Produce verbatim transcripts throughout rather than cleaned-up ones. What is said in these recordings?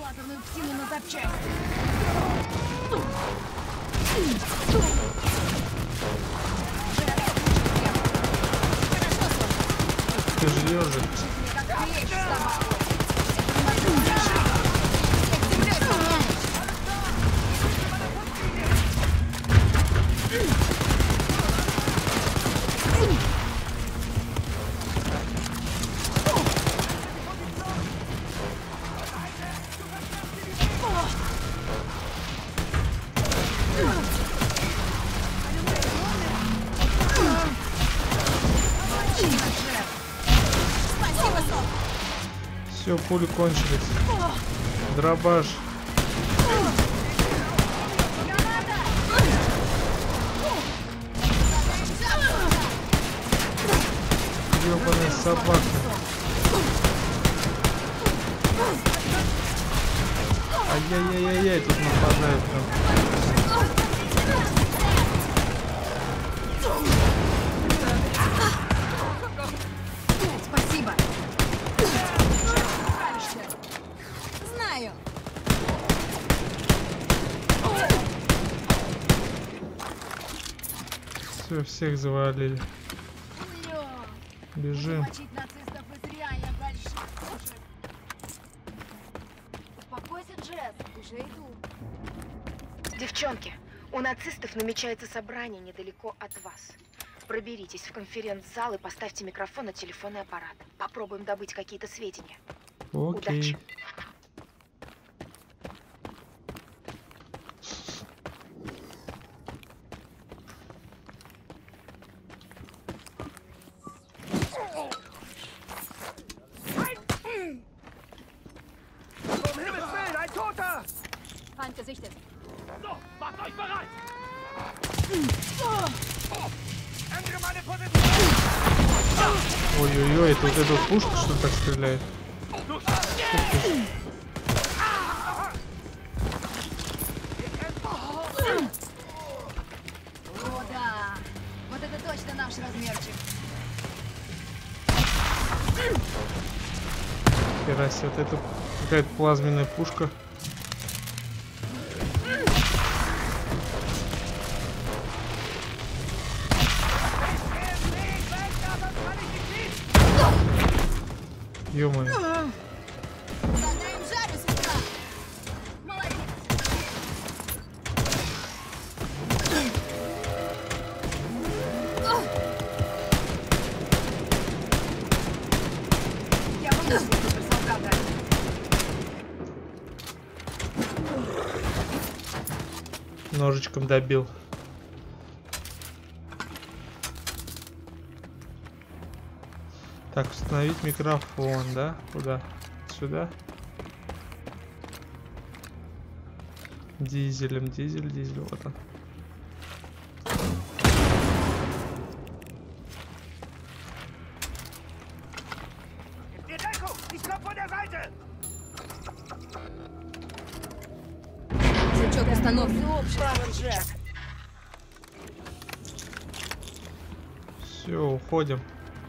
лазерную псину на запчасти. Ты же ежик. Все, пули кончились. Дробаш. Ёбаная собака. Ай-яй-яй-яй-яй, тут нападают прям. Спасибо. Знаю. Все, всех завалили. Бежим. Успокойся, Джесс, уже иду. Девчонки, у нацистов намечается собрание недалеко от вас. Проберитесь в конференц-зал и поставьте микрофон на телефонный аппарат. Попробуем добыть какие-то сведения. Окей. Удачи. Feind gesichtet. So, macht euch bereit! Ой-ой-ой, это вот эта вот пушка, что так стреляет? О, да. Вот это точно наш размерчик. Хера себе, вот это какая-то плазменная пушка. Ё-моё. Задаем жарю, сестра. Молодец. Я могу суперсолдата. Ножичком добил. Так, установить микрофон, да? Куда? Сюда? Дизелем, дизель, дизель, вот он. Жучок установлен. Все, уходим.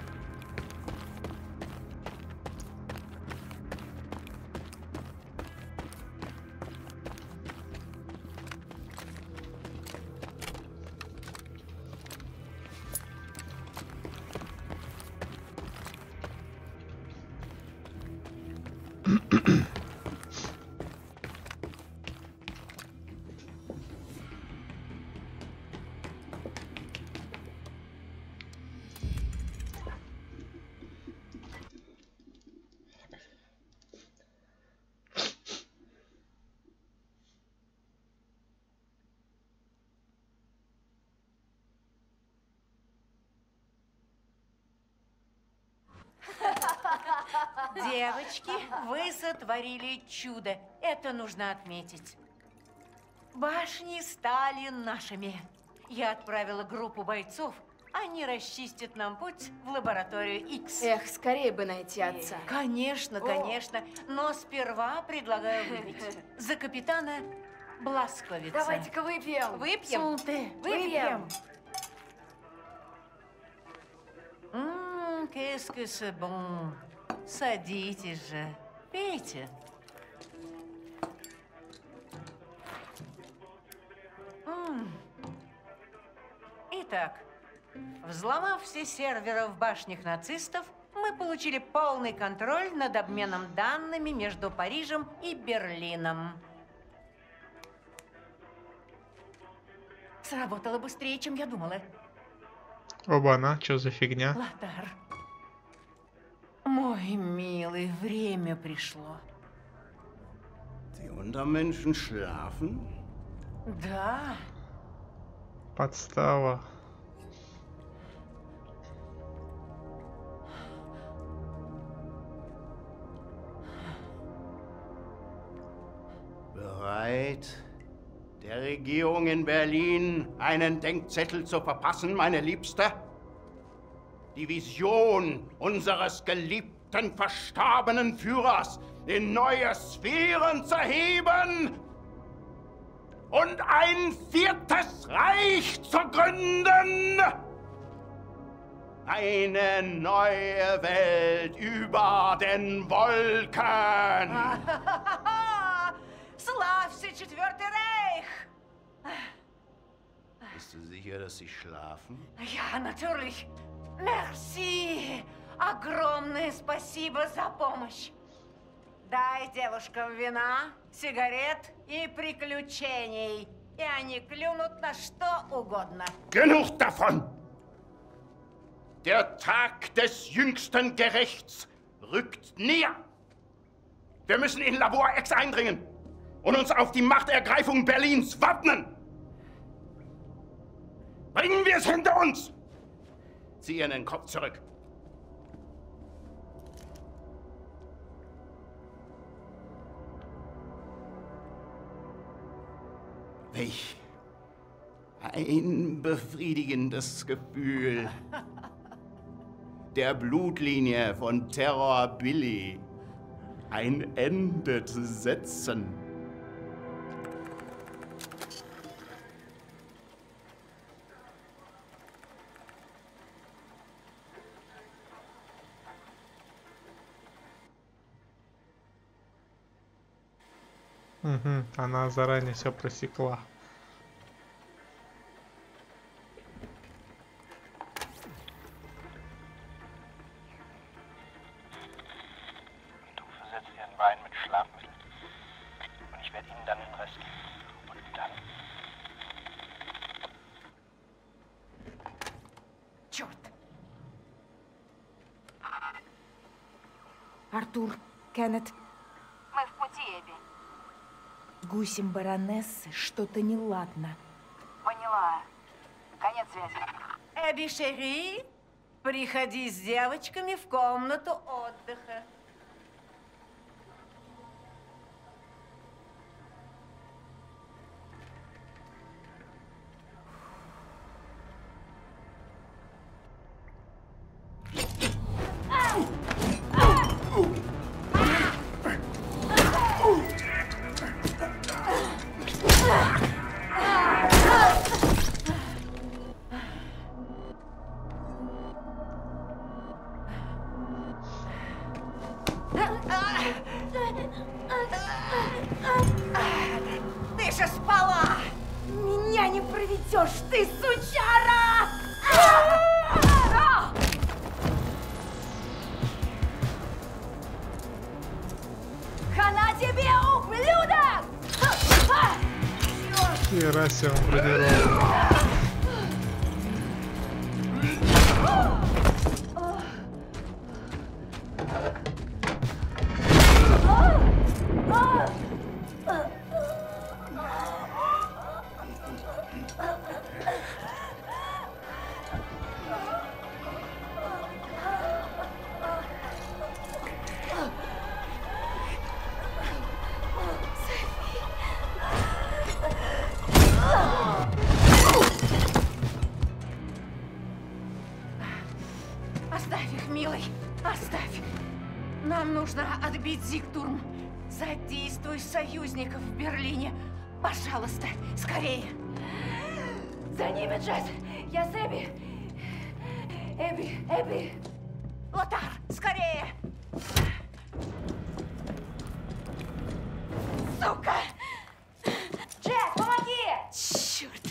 Девочки, вы сотворили чудо. Это нужно отметить. Башни стали нашими. Я отправила группу бойцов. Они расчистят нам путь в лабораторию Икс. Эх, скорее бы найти отца. Конечно, конечно. Но сперва предлагаю выпить. За капитана Бласковица. Давайте-ка выпьем. Выпьем? Выпьем. Ммм, qu'est-ce que c'est bon. Садитесь же. Пейте. М. Итак, взломав все серверы в башнях нацистов, мы получили полный контроль над обменом данными между Парижем и Берлином. Сработало быстрее, чем я думала. Оба-на, что за фигня? Лотар, мой милый, время пришло. Die Untermenschen schlafen? Да. Подстава. Bereit, der Regierung in Berlin einen Denkzettel zu verpassen, meine Liebste? Die Vision unseres geliebten, verstorbenen Führers in neue Sphären zu heben und ein viertes Reich zu gründen. Eine neue Welt über den Wolken. Славься, Четвертый Рейх! Bist du sicher, dass sie schlafen? Ja, natürlich. Merci. Огромное спасибо за помощь. Дай девушкам вина, сигарет и приключений. И они клюнут на что угодно. Genug davon! Der Tag des jüngsten Gerichts rückt näher. Wir müssen in Labor X eindringen und uns auf die Machtergreifung Berlins wappnen. Bringen wir es hinter uns! Zieh ihren den Kopf zurück. Welch ein befriedigendes Gefühl, der Blutlinie von Terror Billy ein Ende zu setzen. Угу, она заранее все просекла. Du versetzt ihren Wein mit Schlafmittel. Und ich werde ihnen dann den Rest geben. Und dann... Черт! Артур, Кеннет, Мы в пути, Эбби. с гусем баронессы что-то неладно. Поняла. Конец связи. Эбби Шерри, приходи с девочками в комнату отдыха. Ты же спала! Меня не проведешь, ты сучара! Хана тебе, ублюдок! Хера себе он бронировал. Оставь их, милый, оставь. Нам нужно отбить Зигтурм. Задействуй союзников в Берлине. Пожалуйста, скорее. За ними, Джесс! Я с Эбби! Эбби, Эбби! Лотар, скорее! Сука! Джесс, помоги! Черт!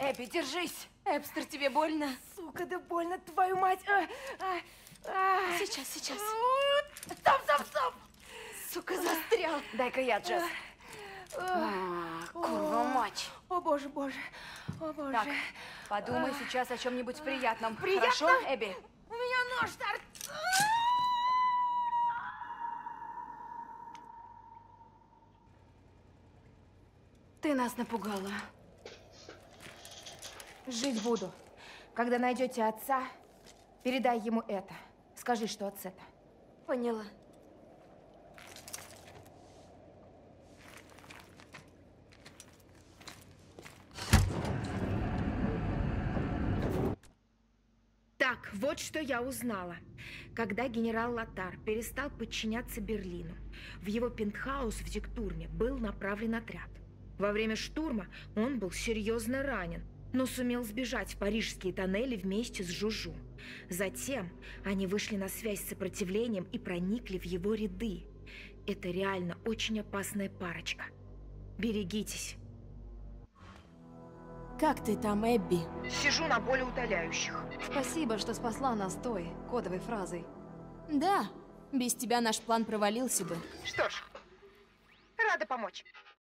Эбби, держись! Эбстер, тебе больно? Сука, да больно, твою мать! А, а, а. Сейчас, сейчас. Стоп, стоп, стоп! Сука, застрял. Дай-ка я, Джесс. А, курва мать. О, боже, боже, о, боже. Так, подумай сейчас о чем-нибудь приятном. Приятно? Хорошо, Эбби? У меня нож торчит. Ты нас напугала. Жить буду. Когда найдете отца, передай ему это. Скажи, что от Сета. Поняла. Так, вот что я узнала. Когда генерал Лотар перестал подчиняться Берлину, в его пентхаус в Зиктурме был направлен отряд. Во время штурма он был серьезно ранен, но сумел сбежать в парижские тоннели вместе с Жужу. Затем они вышли на связь с сопротивлением и проникли в его ряды. Это реально очень опасная парочка. Берегитесь. Как ты там, Эбби? Сижу на болеутоляющих. Спасибо, что спасла нас той кодовой фразой. Да, без тебя наш план провалился бы. Что ж, рада помочь.